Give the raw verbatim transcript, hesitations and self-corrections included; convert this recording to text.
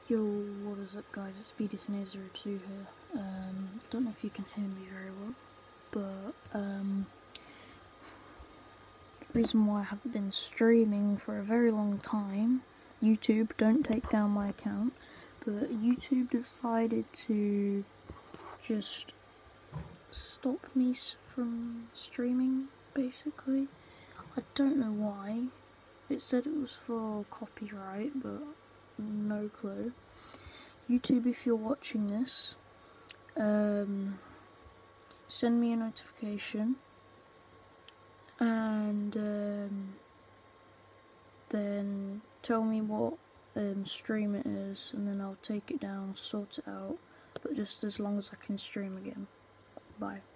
Yo, what is up guys, it's B D S zero two here. Um, don't know if you can hear me very well, but um, the reason why I haven't been streaming for a very long time, YouTube, don't take down my account, but YouTube decided to just stop me from streaming, basically. I don't know why. It said it was for copyright, but no clue. YouTube, if you're watching this, um, send me a notification, and um, then tell me what um, stream it is, and then I'll take it down, sort it out, but just as long as I can stream again. Bye.